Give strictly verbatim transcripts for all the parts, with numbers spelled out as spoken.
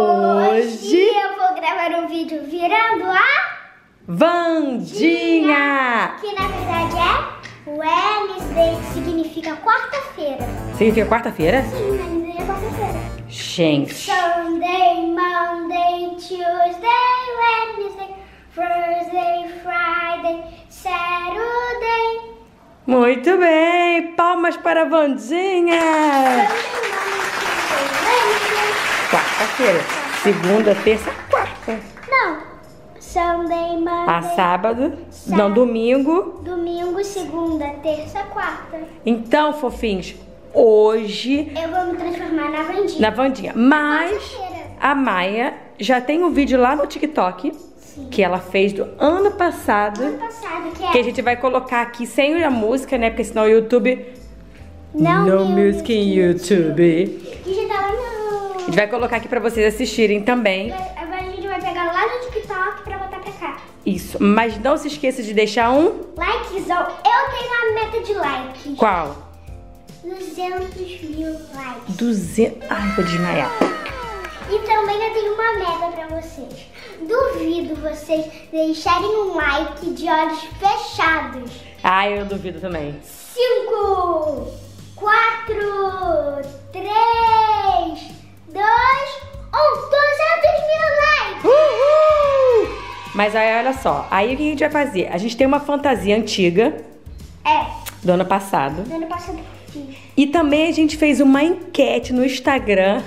Hoje eu vou gravar um vídeo virando a Vandinha, que na verdade é Wednesday, que significa quarta-feira. Significa quarta-feira? Sim, Wednesday é quarta-feira. Gente, Sunday, Monday, Tuesday, Wednesday, Thursday, Friday, Saturday. muito bem, palmas para a Vandinha. Quarta-feira, segunda, terça, quarta. Não, Sunday, Monday, A sábado, não, domingo. domingo, segunda, terça, quarta. Então, fofinhos, hoje Eu vou me transformar na Vandinha. na Vandinha. Mas Quarta-feira. a Maia já tem um vídeo lá no TikTok Sim. que ela fez do ano passado. Ano passado, que é Que a gente vai colocar aqui sem a música, né? Porque senão o YouTube... Não No Music Music em YouTube. que já tá lá no... A gente vai colocar aqui pra vocês assistirem também. Agora a gente vai pegar lá no TikTok pra botar pra cá. Isso. Mas não se esqueça de deixar um... Likezão. Eu tenho a meta de likes. Qual? duzentos mil likes. duzentos... Ai, vou desmaiar. E também eu tenho uma meta pra vocês. Duvido vocês deixarem um like de olhos fechados. Ai, eu duvido também. Cinco, quatro, três, dois, um. duzentos mil likes. Uhul! Mas aí, olha só. Aí o que a gente vai fazer? A gente tem uma fantasia antiga É, do ano passado. no ano passado eu fiz. E também a gente fez uma enquete no Instagram.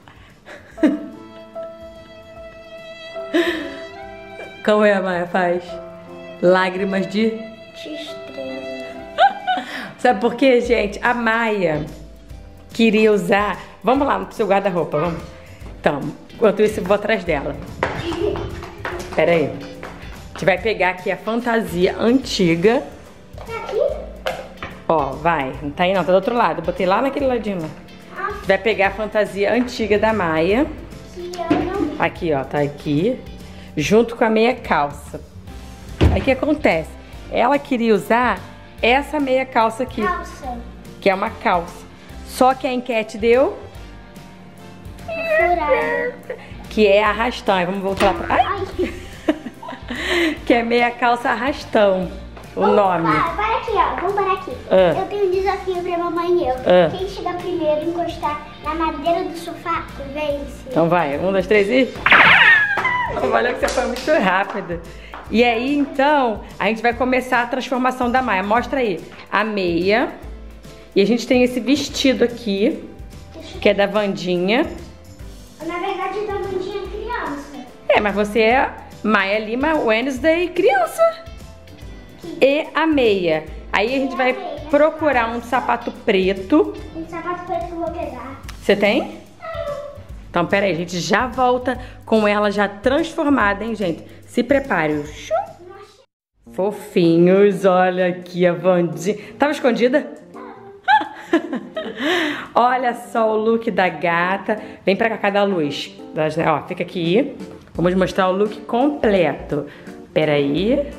Como é, a Maia faz? Lágrimas de... Tristeza. Sabe por quê, gente? A Maia queria usar... Vamos lá no seu guarda-roupa, vamos. Então, enquanto isso eu vou atrás dela. Pera aí. A gente vai pegar aqui a fantasia antiga. Tá aqui? Ó, vai. Não tá aí não, tá do outro lado. Eu botei lá naquele ladinho lá. Ah, A gente vai pegar a fantasia antiga da Maia. que eu não... Aqui, ó, tá aqui. Junto com a meia calça. Aí o que acontece? Ela queria usar essa meia calça aqui, Calça. que é uma calça. Só que a enquete deu Furada. que é arrastão. Aí vamos voltar lá pra... Ai! Ai. Que é meia calça arrastão. O Vamos- nome. Para, para aqui, ó. Vamos parar aqui. Ah. Eu tenho um desafio pra mamãe e eu. Ah. Quem chegar primeiro e encostar na madeira do sofá, vence. Então vai, um, dois, três e... Olha que você foi muito rápido. E aí, então, a gente vai começar a transformação da Maia. Mostra aí a meia. E a gente tem esse vestido aqui, Deixa eu- que é da Vandinha. Na verdade, da Vandinha criança. É, mas você é Maia Lima Wednesday criança. E a meia. Aí a gente vai procurar um sapato preto. Um sapato preto que eu vou pegar. Você tem? Então, pera aí, a gente já volta com ela já transformada, hein, gente? Se prepare. Fofinhos, olha aqui a Vandinha. Tava escondida? Olha só o look da gata. Vem pra cá, cadê a luz? Ó, fica aqui. Vamos mostrar o look completo. Pera aí.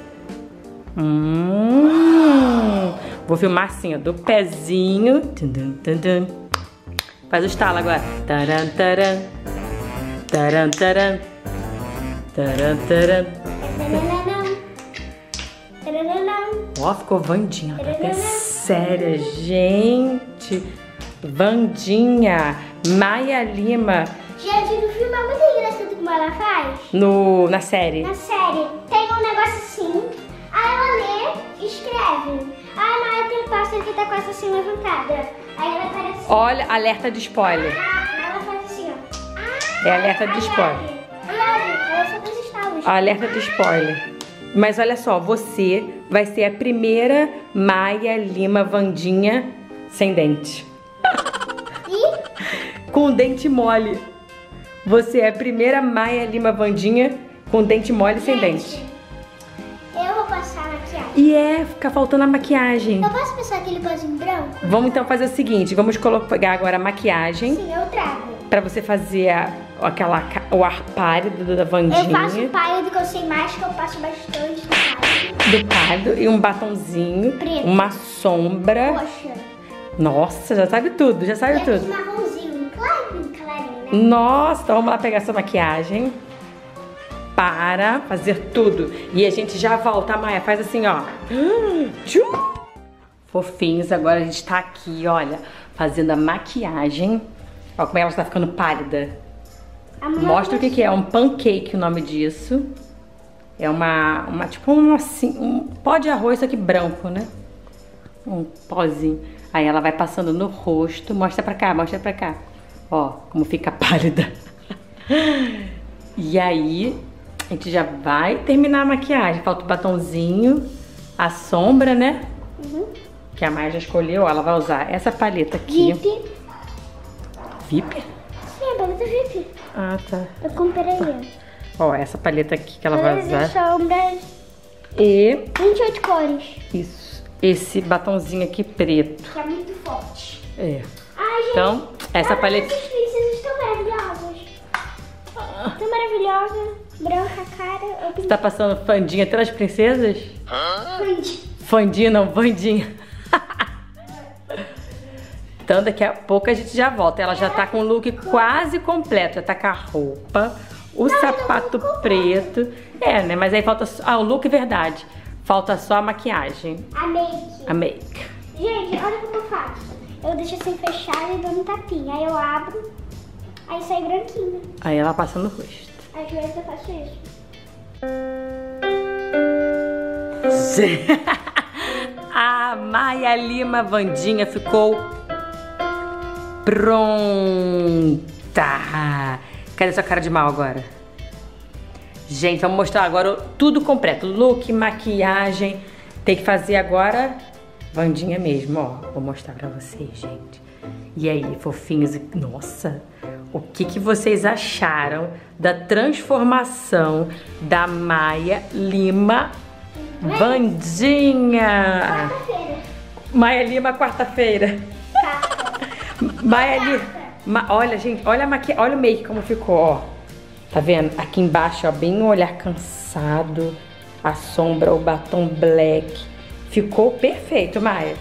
Hum, vou filmar assim, ó, do pezinho. Tum, tum, tum, tum. Faz o estalo agora. Taran, taran. Taran, taran. Taran, taran. Tarananã. Tarananã. Ó, ficou Vandinha. Ela tá até séria, gente. Vandinha. Maia Lima. Gente, no filme é muito engraçado como ela faz. No, na série. Na série, tem um negócio assim, aí ela lê e escreve. Aí na hora tem um pássaro que tá com essa assim levantada. Aí ela aparece assim. Olha, alerta de spoiler. Aí ela faz assim, ó. Ah, É alerta de aí spoiler. abre. Aí abre. Ela só faz estalos. Alerta de spoiler. Mas olha só, você vai ser a primeira Maia Lima Vandinha sem dente. E Com dente mole. Você é a primeira Maia Lima Vandinha com dente mole e sem gente, dente. eu vou passar a maquiagem. E é, fica faltando a maquiagem. Eu posso passar aquele pozinho branco? Vamos então fazer o seguinte, vamos pegar agora a maquiagem Sim, eu trago. pra você fazer a, aquela, ca- o ar pálido da Eu Vandinha. faço pálido, que eu sei mais, que eu passo bastante no pálido. Do pálido e um batonzinho, Preto. uma sombra. Poxa. Nossa, já sabe tudo, já E sabe aqui tudo. marronzinho, clarinho, clarinho, né? Nossa, então vamos lá pegar essa maquiagem para fazer tudo. E a gente já volta, Maia. Faz assim, ó. Tchum! Fofinhos, agora a gente tá aqui, olha, fazendo a maquiagem. Ó como ela está ficando pálida. Mostra o que que é, um pancake o nome disso. É uma, uma tipo um, assim, um pó de arroz, só que branco, né? Um pozinho. Aí ela vai passando no rosto. Mostra pra cá, mostra pra cá. Ó, como fica pálida. E aí, a gente já vai terminar a maquiagem. Falta o batonzinho, a sombra, né? Uhum. Que a Maia já escolheu. Ó, ela vai usar essa paleta aqui. V I P. V I P? Sim, a paleta V I P. Ah, tá. Eu comprei. Tá. Ó, essa paleta aqui que ela vai usar. Sombras. E... vinte e oito cores. Isso. Esse batonzinho aqui preto. Que é muito forte. É. Ai, gente. Então, essa paleta... Essas princesas estão maravilhosas. Tão maravilhosa. Branca, cara. Eu Você tá passando fandinha até nas princesas? Fandi. Fandinha não, bandinha. Então daqui a pouco a gente já volta. Ela já tá com o look quase completo. Já tá com a roupa, o não, sapato não preto. É, né? Mas aí falta... Ah, o look é verdade. Falta só a maquiagem. A make. A make. Gente, olha como eu faço. Eu deixo assim fechado e dou um tapinha. Aí eu abro, aí sai branquinho. Aí ela passa no rosto. Às vezes eu faço isso. A Maia Lima Vandinha ficou pronta. Cadê sua cara de mal agora? Gente, vamos mostrar agora tudo completo. Look, maquiagem. Tem que fazer agora Vandinha mesmo, ó. Vou mostrar pra vocês, gente. E aí, fofinhos? Nossa, o que que vocês acharam da transformação da Maia Lima Vandinha? Quarta-feira. Maia Lima, quarta-feira. Maia Lima. Ma, olha, gente, olha a maqui... olha o make como ficou, ó. Tá vendo? Aqui embaixo, ó, bem um olhar cansado. A sombra, o batom black. Ficou perfeito, Maia.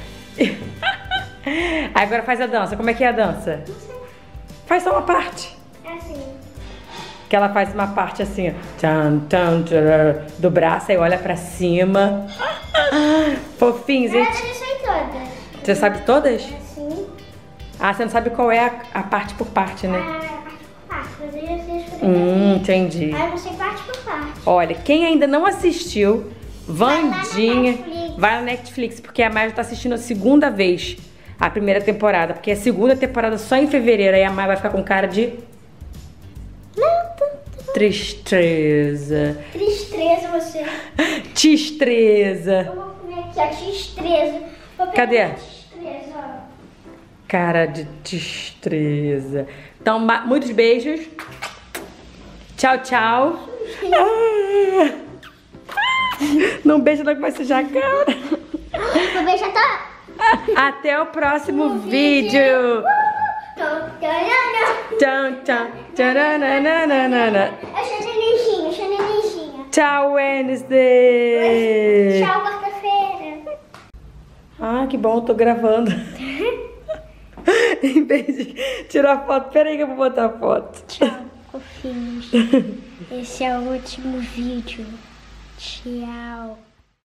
Agora faz a dança. Como é que é a dança? Não sei. Faz só uma parte. É assim. Que ela faz uma parte assim, ó. Tchan, tchan, tchan, do braço, aí olha pra cima. Fofinho, Eu gente. já sei todas. Você sabe todas? Assim. Ah, você não sabe qual é a, a parte por parte, né? Ah, parte por parte. Mas eu já sei escolher. Hum, entendi. Ah, eu não sei parte por parte. Olha, quem ainda não assistiu, Vandinha, Vai lá no Netflix. vai no Netflix, porque a Maia já tá assistindo a segunda vez a primeira temporada, porque a segunda temporada só em fevereiro, aí a Maia vai ficar com cara de tristeza. Tristeza você. Tistreza. Eu vou comer aqui a tistreza. Vou pegar Cadê? a tistreza, ó. Cara de destreza. Então, ma- muitos beijos. Tchau, tchau. Ah. Não beija, não, que vai sujar a cara. Vou beijar tá. Até o próximo vídeo. Tchau, tchau. Tcharananana. Eu sou nenenzinha, eu sou nenenzinha. Tchau, Wednesday. Tchau, quarta-feira. Ah, que bom, eu tô gravando. Em vez de tirar foto, peraí que eu vou botar a foto. Tchau, fofinhos. Esse é o último vídeo. Tchau.